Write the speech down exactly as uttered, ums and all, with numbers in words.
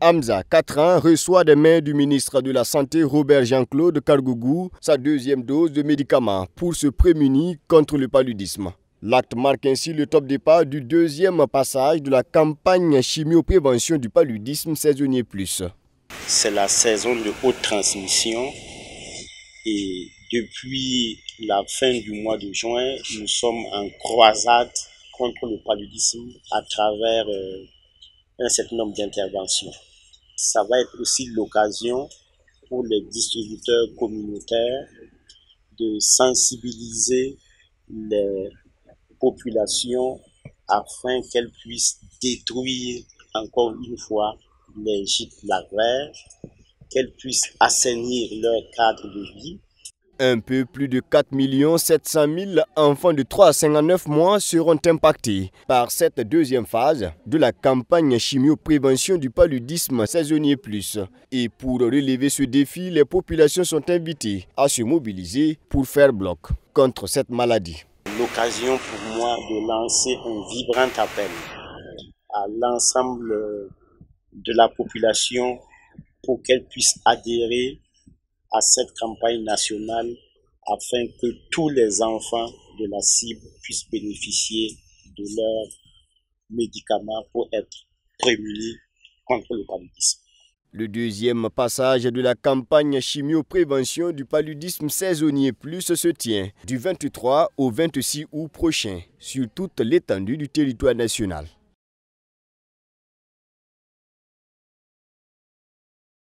Hamza, quatre ans, reçoit des mains du ministre de la Santé Robert Jean-Claude Kargougou sa deuxième dose de médicaments pour se prémunir contre le paludisme. L'acte marque ainsi le top départ du deuxième passage de la campagne chimio-prévention du paludisme saisonnier plus. C'est la saison de haute transmission et depuis la fin du mois de juin, nous sommes en croisade contre le paludisme à travers euh, un certain nombre d'interventions. Ça va être aussi l'occasion pour les distributeurs communautaires de sensibiliser les populations afin qu'elles puissent détruire encore une fois les gîtes larvaires, qu'elles puissent assainir leur cadre de vie. Un peu plus de quatre millions sept cent mille enfants de trois à cinquante-neuf mois seront impactés par cette deuxième phase de la campagne chimio-prévention du paludisme saisonnier plus. Et pour relever ce défi, les populations sont invitées à se mobiliser pour faire bloc contre cette maladie. L'occasion pour moi de lancer un vibrant appel à l'ensemble de la population pour qu'elle puisse adhérer à cette campagne nationale afin que tous les enfants de la cible puissent bénéficier de leurs médicaments pour être prémunis contre le paludisme. Le deuxième passage de la campagne chimio-prévention du paludisme saisonnier plus se tient du vingt-trois au vingt-six août prochain sur toute l'étendue du territoire national.